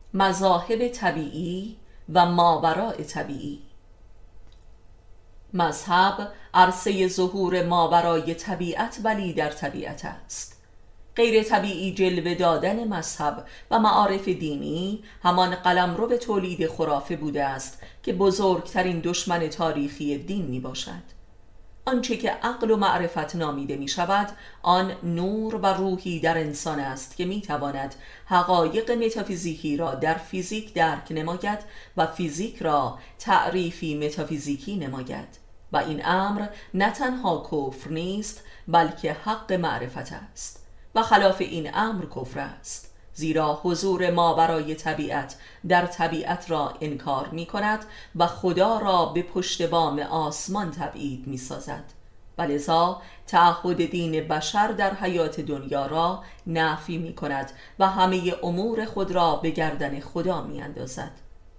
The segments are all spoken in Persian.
مذاهب طبیعی و ماوراء طبیعی. مذهب عرصه ظهور ماورای طبیعت ولی در طبیعت است. غیر طبیعی جلوه دادن مذهب و معارف دینی همان قلمرو به تولید خرافه بوده است که بزرگترین دشمن تاریخی دین می باشد. آنچه که عقل و معرفت نامیده می شود آن نور و روحی در انسان است که می تواند حقایق متافیزیکی را در فیزیک درک نماید و فیزیک را تعریفی متافیزیکی نماید، و این امر نه تنها کفر نیست بلکه حق معرفت است و خلاف این امر کفر است، زیرا حضور ماورای طبیعت در طبیعت را انکار می کند و خدا را به پشت بام آسمان تبعید می سازد و لذا تعهد دین بشر در حیات دنیا را نفی می کند و همه امور خود را به گردن خدا می اندازد.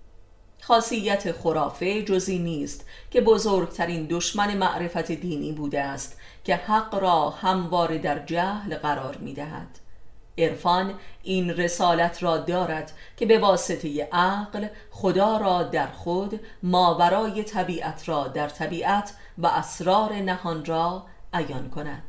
خاصیت خرافه جزی نیست که بزرگترین دشمن معرفت دینی بوده است که حق را همواره در جهل قرار می دهد. عرفان این رسالت را دارد که به واسطه عقل خدا را در خود، ماورای طبیعت را در طبیعت و اسرار نهان را عیان کند،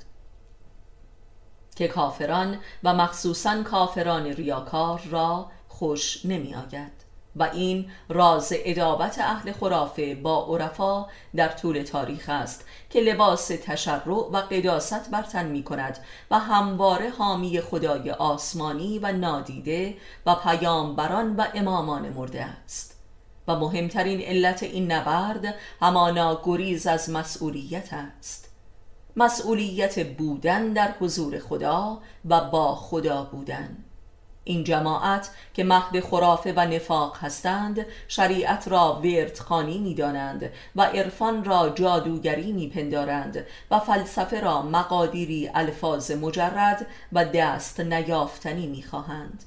که کافران و مخصوصاً کافران ریاکار را خوش نمی آید. و این راز ادابت اهل خرافه با عرفا در طول تاریخ است که لباس تشرع و قداست بر تن می کند و همواره حامی خدای آسمانی و نادیده و پیامبران و امامان مرده است. و مهمترین علت این نبرد همانا گریز از مسئولیت است، مسئولیت بودن در حضور خدا و با خدا بودن. این جماعت که مهد خرافه و نفاق هستند شریعت را وردخوانی می دانند و عرفان را جادوگری می پندارند و فلسفه را مقادیری الفاظ مجرد و دست نیافتنی می خواهند.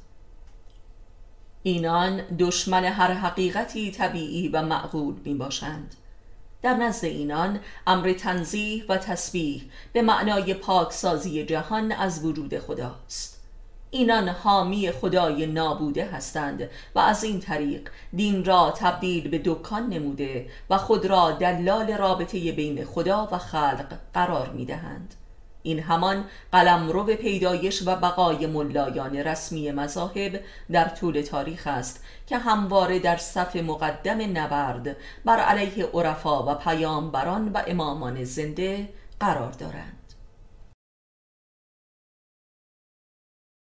اینان دشمن هر حقیقتی طبیعی و معقول می باشند. در نزد اینان امر تنزیه و تسبیح به معنای پاکسازی جهان از وجود خداست. اینان حامی خدای نابوده هستند و از این طریق دین را تبدیل به دکان نموده و خود را دلال رابطه بین خدا و خلق قرار می دهند. این همان قلمرو به پیدایش و بقای ملایان رسمی مذاهب در طول تاریخ است که همواره در صف مقدم نبرد بر علیه عرفا و پیامبران و امامان زنده قرار دارند.